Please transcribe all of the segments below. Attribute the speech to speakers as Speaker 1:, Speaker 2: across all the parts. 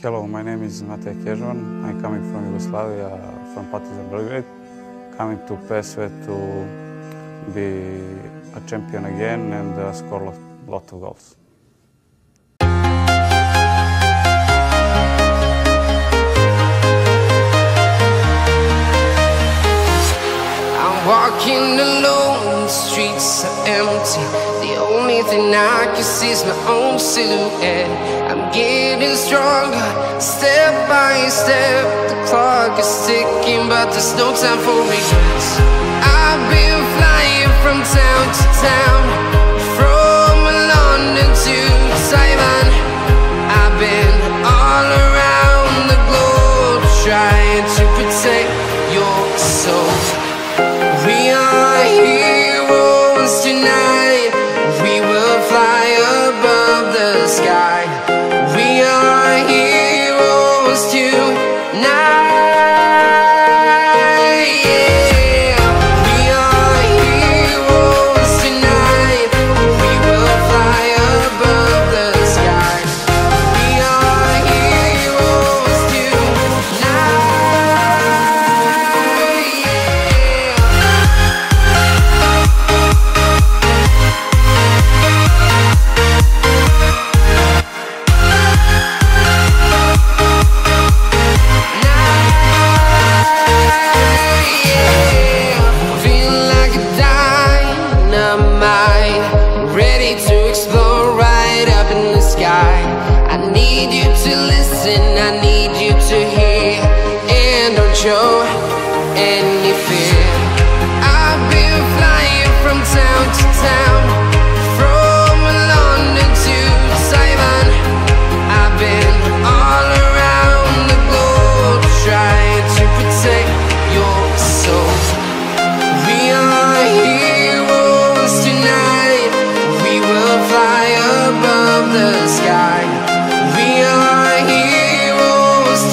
Speaker 1: Hello, my name is Mateja Kežman. I'm coming from Yugoslavia, from Belgrade, coming to PSV to be a champion again and score a lot of goals.
Speaker 2: Walking alone, the streets are empty. The only thing I can see is my own silhouette. I'm getting stronger, step by step. The clock is ticking, but there's no time for regrets. I've been flying from town to town, from London to Taiwan. I've been all around the globe, trying to protect your soul. We are heroes tonight. We will fly above the sky. We are heroes tonight. Yeah. We are heroes tonight. We will fly above the sky. We are heroes tonight. I need you to listen, I need you to hear, and don't show any fear. I've been flying from town to town, from London to Taiwan. I've been all around the globe, trying to protect your soul. We are heroes tonight. We will fly above the sky. We are heroes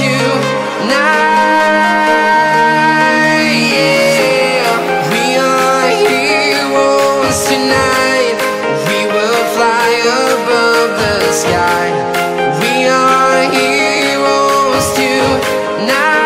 Speaker 2: tonight. Yeah. We are heroes tonight. We will fly above the sky. We are heroes tonight.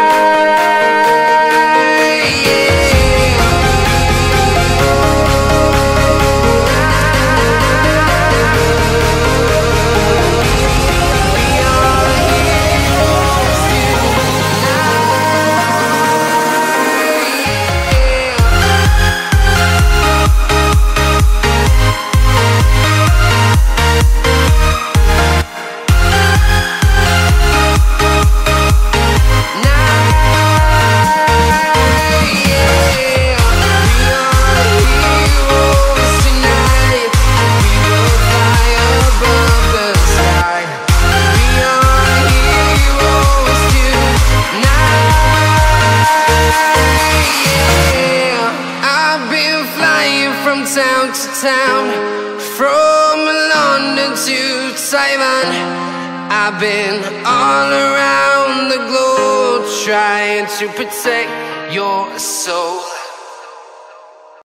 Speaker 2: Town to town, from London to Taiwan. I've been all around the globe, trying to protect your soul.